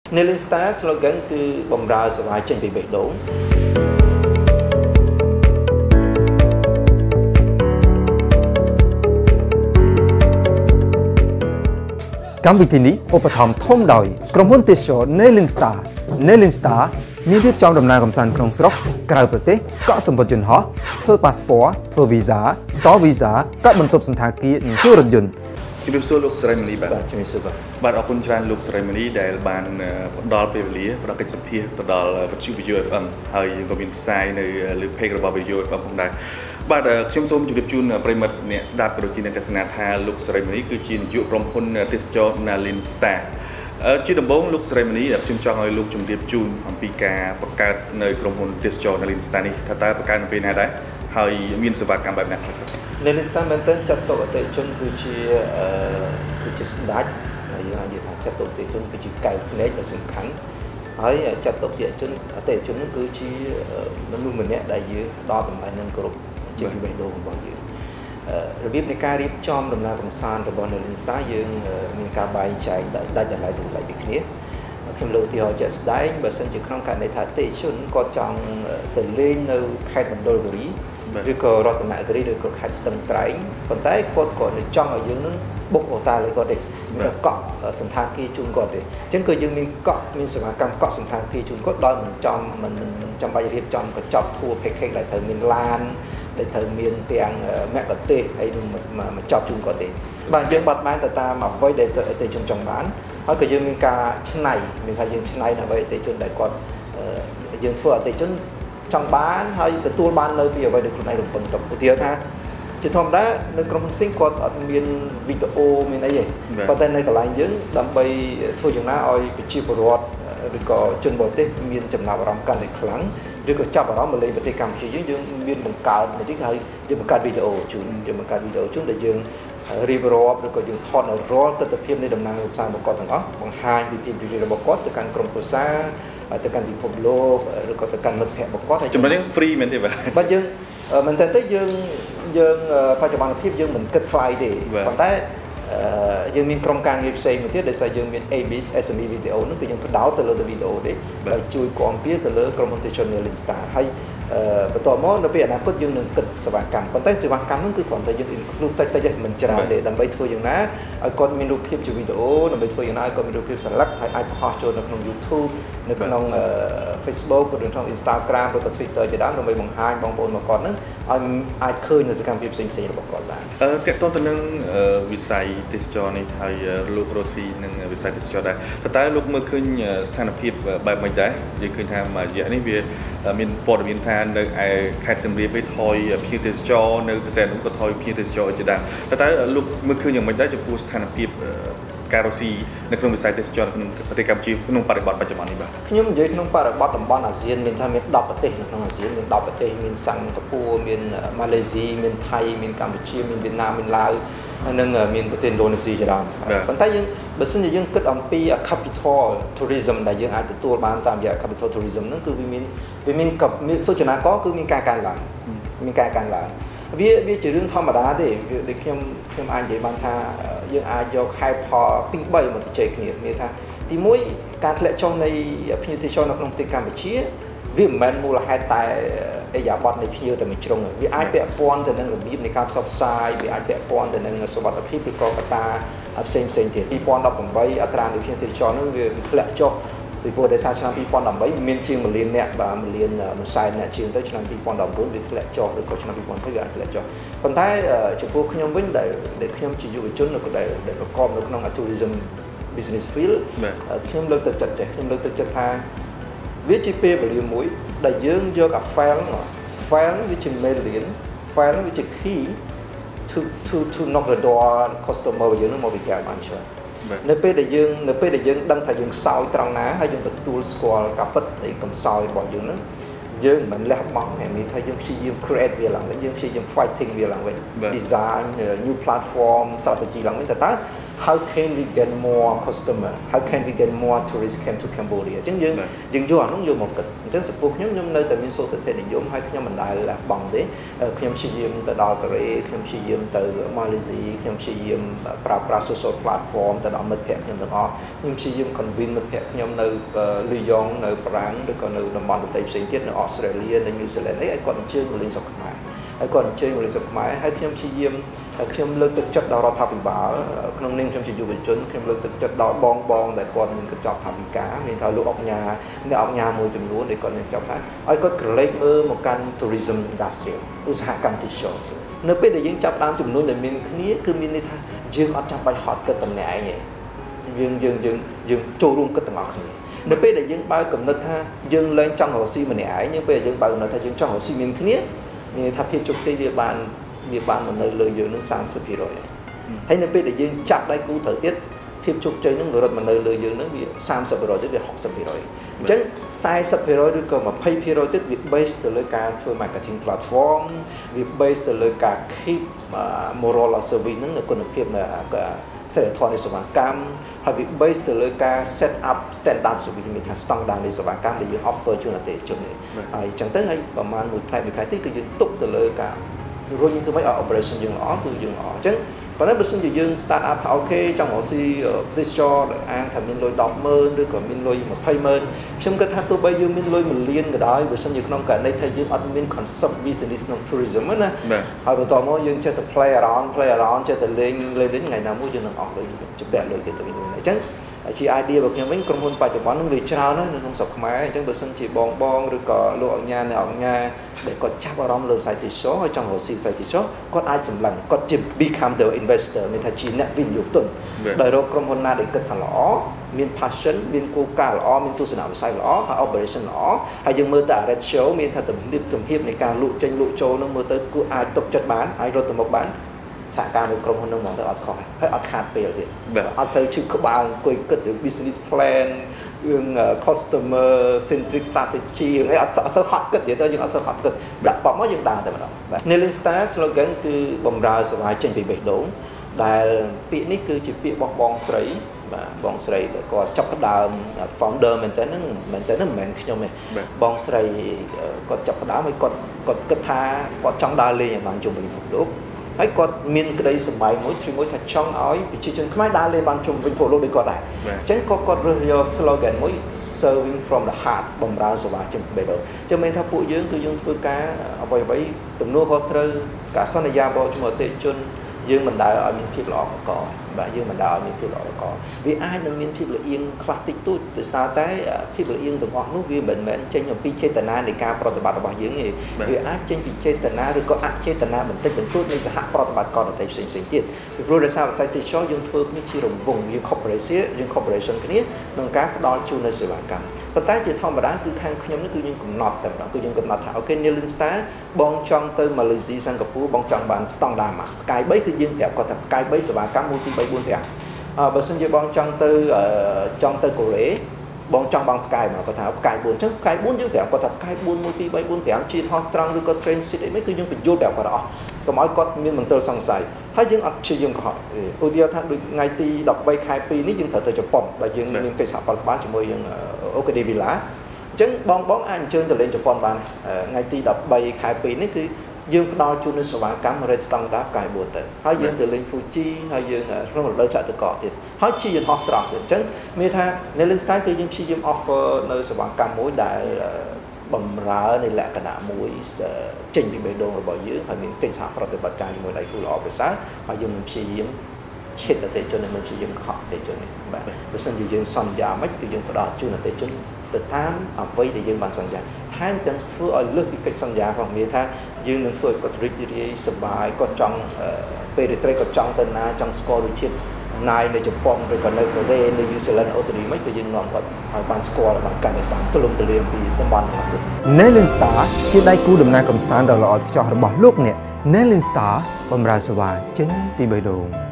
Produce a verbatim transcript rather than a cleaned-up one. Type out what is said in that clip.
Nailing Star slogan គឺបំរើសេវាចេញពីបេះដូងកម្មវិធីនេះឧបត្ថម្ភធំដោយក្រុមហ៊ុនទេសចរ Nailing Star Nailing Star មានរៀបចំដំណើរកម្សាន្តក្នុងស្រុកក្រៅប្រទេសកក់សម្បត្តិយន្តហោះធ្វើប៉ាសពតធ្វើវីសាតវីសាកក់បន្ទប់សណ្ឋាគារនិងជួលរថយន្តជំរាបសួរលោកស្រីមនីបាទជំរាបសួរបាទបាទអរគុណច្រើនលោកស្រីមនីដែលបានផ្ដល់ពេលវេលាផ្ដល់កិច្ចសម្ភាសទៅដល់វិទ្យុ Video អេហ្វ អេម ហើយយើងក៏មានផ្សាយនៅលើ page របស់ Video អេហ្វ អេម ផងដែរបាទខ្ញុំសូមជម្រាបជូនប្រិយមិត្តអ្នកស្ដាប់ក៏ដូចជាអ្នកទស្សនាថាលោកស្រីមនីគឺជានាយកក្រុមហ៊ុនទេសចរ Nailing Star ជាដំបូងលោកស្រីមនីខ្ញុំចង់ឲ្យលោកជម្រាបជូនអំពីការបង្កើតនៅក្រុមហ៊ុនទេសចរ Nailing Star នេះថាតើបង្កើតនៅពេលណាដែរហើយមានសេវាកម្មបែបណាខ្លះ Nailing Star មែនទែនចាត់ទុកអតិថិជនគឺជាគឺជាស្ដេចហើយយើងអាចនិយាយថាចាត់ទុកអតិថិជនគឺជាកែវភ្នែកដ៏សំខាន់ហើយចាត់ទុកអតិថិជនអតិថិជននឹងគឺជាមនុស្សម្នាក់ដែលយើងផ្ដល់តម្លៃនឹងគ្រប់ជាវិបេដូរបស់យើងរបៀបនៃការរៀបចំដំណើរកម្សាន្តរបស់ Nailing Star យើងមានការបែងចែកដាច់តម្លៃតម្លៃពីគ្នាខ្ញុំលើកឧទាហរណ៍ជាក់ស្ដែងបើសិនជាក្នុងករណីថាអតិថិជនគាត់ចង់ទៅលេងនៅខេត្តមណ្ឌលគិរីឬក៏រតនគិរីឬក៏ខេត្តស្ទឹងត្រែងប៉ុន្តែគាត់ក៏ចង់ឲ្យយើងនឹងបុកអូតាលើគាត់ទេទៅកក់សណ្ឋាគារជូនគាត់ទេអញ្ចឹងគឺយើងមានកក់មានសេវាកម្មកក់សណ្ឋាគារជូនគាត់ដោយមិនចំមិនមិនចាំបាច់រៀបចំកញ្ចប់ tour package ដែលត្រូវមានឡានដែលត្រូវមានទាំងមគ្គុទ្ទេសក៍ហើយនឹងមកចប់ជូនគាត់ទេបាទយើងបាត់បែនទៅតាមអ្វីដែលអតិថិជនចង់បានហើយក៏យើងមានការច្នៃមានថាយើងច្នៃនៅអ្វីអតិថិជនដែលគាត់យើងធ្វើអតិថិជនចង់បានហើយទទួលបាននៅពីអ្វីដែលខ្លួនឯងរំពឹងទុកឧទាហរណ៍ថាជាធម្មតានៅក្រុមហ៊ុនផ្សេងគាត់អត់មានវីដេអូមានអីទេប៉ុន្តែនៅកន្លែងយើងដើម្បីធ្វើយ៉ាងណាឲ្យប្រជាពលរដ្ឋឬក៏ជនបរទេសមានចំណាប់អារម្មណ៍កាន់តែខ្លាំងឬក៏ចាប់អារម្មណ៍មកលេងប្រទេសកម្ពុជាយើងយើងមានបង្កើតបន្តិចហើយយើងបង្កើតវីដេអូជូនយើងបង្កើតវីដេអូជូនដែលយើងរៀបរាប់ឬក៏យើងថតនៅរាល់ទស្សនវិជ្ជានៃដំណើរកម្សាន្តរបស់គាត់ទាំងអស់បង្ហាញពីភាពរីករាយរបស់គាត់ទៅកាន់ក្រុមគ្រួសារទៅកាន់ពិភពលោកឬក៏ទៅកាន់មិត្តភ័ក្តិរបស់គាត់ហើយចំណុចនេះ free មែនទេបាទបាទយើងមែនតើទៅយើងយើងបច្ចុប្បន្នភាពយើងមិនគិតថ្លៃទេប៉ុន្តែយើងមានក្រុមការងារផ្សេងមួយទៀតដែលយើងមាន A B S เอส เอ็ม อี video នោះគឺយើងផ្ដោតទៅលើវីដេអូទេដែលជួយគាំពារទៅលើក្រុមហ៊ុនទេសចរ Nailing Star ហើយបន្តមកនៅពេលអនាគតយើងនឹងគិតសេវាកម្មប៉ុន្តែសេវាកម្មនោះគឺគ្រាន់តែយើង include តិចតិចមិនច្រើនទេដើម្បីធ្វើយ៉ាងណាឲ្យគាត់មានរូបភាពជាវីដេអូដើម្បីធ្វើយ៉ាងណាឲ្យគាត់មានរូបភាពសន្លឹកហើយអាចបង្ហោះចូលនៅក្នុង YouTube នៅក្នុង Facebook ឬក្នុង Instagram ឬក៏ Twitter ជាដើមដើម្បីបង្ហាញបងប្អូនរបស់គាត់ហ្នឹងឲ្យអាចឃើញនៅសកម្មភាពផ្សេងៗរបស់គាត់បានអឺតើតើទៅនឹងវិស័យទេសចរនេះហើយលោករស់ស៊ីនឹងវិស័យទេសចរដែរតើតើលោកមើលឃើញស្ថានភាពបែបម៉េចដែរយើងឃើញថាមួយរយៈនេះវាមានព័ត៌មានថានៅឯខេត្តសៀមរាបវិញថយភ្ញៀវទេសចរនៅពិសេសនោះក៏ថយភ្ញៀវទេសចរជាដើមតើតើលោកមើលឃើញយ៉ាងម៉េចដែរចំពោះស្ថានភាពការរស់ស៊ីនៅក្នុងវិស័យទេសចរក្នុងប្រទេសកម្ពុជាក្នុងបរិបទបច្ចុប្បន្ននេះបាទខ្ញុំនិយាយក្នុងបរិបទតំបន់អាស៊ានមានថាមានដប់ប្រទេសនៅក្នុងអាស៊ានមានដប់ប្រទេសមានសិង្ហបុរីមានម៉ាឡេស៊ីមានថៃមានកម្ពុជាមានវៀតណាមមានឡាវនិងមានប្រទេសឥណ្ឌូនេស៊ីជាដើមប៉ុន្តែយើងបើសិនជាយើងគិតអំពី capital tourism ដែលយើងអាចទទួលបានតាមរយៈ capital tourism ហ្នឹងគឺវាមានវាមានសូចនាករគឺមានការកើនឡើងមានការកើនឡើងវាវាជារឿងធម្មតាទេដូចខ្ញុំខ្ញុំអាចនិយាយបានថាយើងអាចយកហេតុផលពីរបីមកទៅជែកគ្នាមានថាទីមួយការធ្លាក់ចុះនៃភ្ញៀវទេសចរនៅក្នុងប្រទេសកម្ពុជាវាមិនមែនមូលហេតុតែអេយ៉ាបតនៃភ្ញៀវតែមួយជ្រុងវាអាចពាក់ព័ន្ធទៅនឹងរបៀបនៃការផ្សព្វផ្សាយវាអាចពាក់ព័ន្ធទៅនឹងសុវត្ថិភាពឬក៏កត្តាផ្សេងផ្សេងទៀតពីរពាន់ដប់ប្រាំអត្រានៃភ្ញៀវទេសចរនោះវាធ្លាក់ចុះពីព្រោះដោយសារឆ្នាំពីរពាន់ដប់ប្រាំមានជាងមួយលានអ្នកបាទមួយលានមួយសែនអ្នកជាងទៅឆ្នាំពីរពាន់ដប់ប្រាំវាធ្លាក់ចុះឬក៏ឆ្នាំពីរពាន់ប្រាំវាអាចធ្លាក់ចុះប៉ុន្តែចំពោះខ្ញុំវិញដែលដែលខ្ញុំជាយុវជននៅដែលប្រកបនៅក្នុង tourism business field ខ្ញុំលើកទឹកចិត្តចេះខ្ញុំលើកទឹកចិត្តថាវាជាពេលវេលាមួយដែលយើងយកអា file file វាជា million file វាជា key to to to knock the door customer យើងនឹងមកពីការបានច្រើននៅពេលដែលយើងនៅពេលដែលយើងដឹងថាយើងសោយត្រង់ណាហើយយើងទទួលស្គាល់ការពិតនៃកំសោយរបស់យើងហ្នឹងយើងមិនលះបង់តែមានថាយើងព្យាយាម create វាឡើងវិញយើងព្យាយាម fighting វាឡើងវិញ design new platform strategy ឡើងវិញតើតើ how can we get more customer how can we get more tourists came to Cambodia ចឹងយើងយើងយកអានោះយកមកគិតអញ្ចឹងសពុះខ្ញុំខ្ញុំនៅតែមានសូត្រធនិយមហើយខ្ញុំមិនដែលលះបង់ទេខ្ញុំព្យាយាមទៅដល់កូរ៉េខ្ញុំព្យាយាមទៅម៉ាឡេស៊ីខ្ញុំព្យាយាមប្រើប្រាស់ social platform ទៅដល់មិត្តភ័ក្តិខ្ញុំទាំងអស់ខ្ញុំព្យាយាម convince មិត្តភ័ក្តិខ្ញុំនៅលីយ៉ុងនៅប្រាំងឬក៏នៅតំបន់ប្រទេសផ្សេងទៀតនៅអូស្ត្រាលីនៅញូហ្សេឡង់អីឲ្យគាត់អញ្ជើញមកលេងស្រុកខ្មែរហើយគាត់អញ្ជើញមកលេងស្រុកខ្មែរហើយខ្ញុំព្យាយាមខ្ញុំលើកទឹកចិត្តដល់រដ្ឋាភិបាលក្នុងនាមខ្ញុំជាយុវជនខ្ញុំលើកទឹកចិត្តដល់បងបងដែលគាត់មានកញ្ចប់ថវិកាមានថាលោកអុកញ៉ាអ្នកអុកញ៉ាមួយចំនួនដែលគាត់មានចប់ថាឲ្យគាត់ក្រឡេកមើលមកកាន់ tourism industry ឧស្សាហកម្មទេសចរណ៍នៅពេលដែលយើងចាប់ដើមចំនួនដែលមានគ្នាគឺមានន័យថាយើងអត់ចាំបាច់ហត់គិតតំណែងទេយើងយើងយើងយើងចូលរួមគិតទាំងអស់គ្នានៅពេលដែលយើងបើកកំណត់ថាយើងលែងចង់រកស៊ីម្នាក់ឯងយើងពេលយើងបើកកំណត់ថាយើងចង់រកស៊ីមានគ្នាមានថាភាពជោគជ័យវាបានវាបានមកនៅលើយើងនឹងសាមសិបភាគរយ ហើយនៅពេលដែលយើងចាប់ដៃគូត្រូវទៀតភាពជោគជ័យនឹងវារត់មកនៅលើយើងនឹងវាសាមសិបភាគរយទៀតវាហុកសិបភាគរយអញ្ចឹងសែសិបភាគរយឬក៏ម្ភៃភាគរយទៀតវា base ទៅលើការធ្វើ marketing platform វា base ទៅលើការ keep moral service នឹងនៅគុណភាពនៅសេរីធម៌នៃសេវាកម្មហើយវា base ទៅលើការ set up standard service មានថាស្តង់ដារនៃសេវាកម្មដែលយើង offer ជូនអតិថិជនហើយអញ្ចឹងទៅហើយប្រហែលមួយផ្នែកមួយផ្នែកទៀតគឺយើងទុកទៅលើការរុញធ្វើម៉េចឲ្យ operation យើងល្អគឺយើងល្អអញ្ចឹងប៉ុន្តែបើសិនជាយើង start up ថាអូខេចង់រកស៊ីទេសចរអាងថាមានលុយ ដប់ម៉ឺន ឬក៏មានលុយ ម្ភៃម៉ឺន ខ្ញុំគិតថាទោះបីយើងមានលុយ មួយលានក៏ដោយបើសិនជាក្នុងករណីថាយើងអត់មាន concept business ក្នុង tourism ណាហើយបន្តមកយើងចេះតែ play around play around ចេះតែលេងលេងថ្ងៃណាមួយយើងនឹងអស់លុយជំពាក់លុយគេទៅវិញអញ្ចឹងជា idea របស់ខ្ញុំវិញក្រុមហ៊ុនបច្ចុប្បន្ននឹងវាច្រើនហើយនៅក្នុងស្រុកខ្មែរអញ្ចឹងបើសិនជាបងបងឬក៏លោកអញ្ញាអ្នកអញ្ញាដែលគាត់ចាប់អារម្មណ៍លើវិស័យទេសចរហើយចង់រកស៊ីវិស័យទេសចរគាត់អាចសម្លឹងគាត់ជា become the investor មានថាជាអ្នកវិនិយោគទុនដោយរកក្រុមហ៊ុនណាដែលគិតថាល្អមាន passion មានគោលការណ៍ល្អមានទស្សនវិស័យល្អហើយ operation ល្អហើយយើងមើលតែ ratio មានថាទំហំទំហំនៃការលក់ចេញលក់ចូលនឹងមើលទៅគួរអាចទុកចិត្តបានហើយរត់ទៅមុខបានសហការនៅក្រុមហ៊ុននឹងមកទៅអត់ខុសហើយអត់ខាតពេលទៀតអត់សូវឈឺក្បាលអង្គុយគិតរឿង business plan រឿង customer centric strategy ហើយអត់អត់សូវហត់គិតទៀតទៅយើងអត់សូវហត់គិតដាក់បបមកយើងដើរតែម្ដងបាទ Nailing Star slogan គឺបំរើសេវាចេញពីបេះដូងដែលពាក្យនេះគឺជាពាក្យរបស់បងស្រីបាទបងស្រីដែលគាត់ចាប់ផ្ដើម founder មែនតើហ្នឹងមែនតើហ្នឹងមិនមែនខ្ញុំទេបងស្រីគាត់ចាប់ផ្ដើមហើយគាត់គាត់គិតថាគាត់ចង់ដើរលេងឲ្យបានជុំវិញពិភពលោកហើយគាត់មានក្តីសម្បែងមួយទ្រីមួយថាចង់ឲ្យប្រជាជនខ្មែរដើរលេងបានជុំវិញពិភពលោកដូចគាត់ដែរអញ្ចឹងក៏គាត់រើសយក slogan មួយ serving from the heart បំរើសេវាចេញពីបេះដូងអញ្ចឹងមានថាពួកយើងគឺយើងធ្វើការអ្វីអ្វីទំនួលខុសត្រូវការសន្យារបស់ជាមួយអតិថិជនយើងមិនដែលឲ្យមានភាពល្អកកបាទយើងមិនដែលឲ្យមានភាពល្អកកវាអាចនឹងមានភាពលៀងខ្លះតិចតួចដោយសារតែភាពលៀងទាំងអស់នោះវាមិនមែនចេញអំពីចេតនានៃការប្រតិបត្តិរបស់យើងទេវាអាចចេញពីចេតនាឬក៏អចេតនាបន្តិចបន្តួចនៃសហប្រតិបត្តិការដទៃផ្សេងផ្សេងទៀតពីព្រោះដោយសារវិស័យទេសចរយើងធ្វើគ្នាជារង្វង់យើង corporation យើង corporation គ្នាក្នុងការផ្ដល់ជូននូវសេវាកម្មប៉ុន្តែជាធម្មតាគឺខាងខ្ញុំនេះគឺយើងកំណត់តែម្ដងគឺយើងកំណត់ថាអូខេ Nailing Star បងចង់ទៅម៉ាឡេស៊ីសិង្ហបុរីបងចង់បានស្តង់ដារមកផ្កាយបីគឺយើងប្រាប់គាត់ថាផ្កាយបីសេវាកម្មមួយពីរបីបួនប្រាំអឺបើសិនជាបងចង់ទៅចង់ទៅកូរ៉េបងចង់បានផ្កាយមកគាត់ថាផ្កាយបួនអញ្ចឹងផ្កាយបួនយើងប្រាប់គាត់ថាផ្កាយបួនមួយពីរបីបួនប្រាំជិះហោះត្រង់ឬក៏ train seat អីមិនគឺយើងបញ្យល់ប្រាប់គាត់អស់កុំឲ្យគាត់មានមន្ទិលសង្ស័យហើយយើងអត់ព្យាយាមកុហកឧទាហរណ៍ថាដូចថ្ងៃទីដប់បីខែពីរនេះយើងត្រូវទៅជប៉ុនដែលយើងមានកិច្ចសហប្រតិបត្តិជាមួយយើងអូកាឌីវីឡាអញ្ចឹងបងបងអាចអញ្ជើញទៅលេងជប៉ុនបានថ្ងៃទីដប់បីខែពីរនេះគឺយើងផ្ដល់ជូននូវសេវាកម្ម rate standard ផ្កាយបួនទៅហើយយើងទៅលេង Fuji ហើយយើងក្នុងរដូវចតុកកទៀតហើយជិះយន្តហោះត្រង់ទៀតអញ្ចឹងមានថា Nailing Star គឺយើងព្យាយាម offer នៅសេវាកម្មមួយដែលបំរើនៃលក្ខណៈមួយចេញពីបេះដូងរបស់យើងហើយមានកិច្ចសហប្រតិបត្តិការជាមួយដៃគូល្អប្រសើរហើយយើងមិនព្យាយាមឈិតអតិថិជននឹងព្យាយាមកុហកអតិថិជននេះបាទបើសិនជាយើងសន្យាមិនគឺយើងផ្ដល់ជូនអតិថិជនទៅតាមអ្វីដែលយើងបានសន្យាថែមទាំងធ្វើឲ្យលើសពីកិច្ចសន្យាផងមានថាយើងនឹងធ្វើឲ្យគាត់រីករាយសប្បាយគាត់ចង់ពេលរាត្រីគាត់ចង់ទៅណាចង់ស្គាល់រសជាតិណាយនៅជប៉ុនឬក៏នៅកូរ៉េនៅញូហ្សេឡង់អូស្ត្រាលីមិនគឺយើងនាំគាត់ឲ្យបានស្គាល់បានកាន់តែបានទូលំទូលាយពីតំបន់របស់គាត់ Nailing Star ជាដៃគូដំណើរកម្សាន្តដ៏ល្អឥតខ្ចោះរបស់លោកអ្នក Nailing Star បម្រើសេវាចេញពីបេះដូង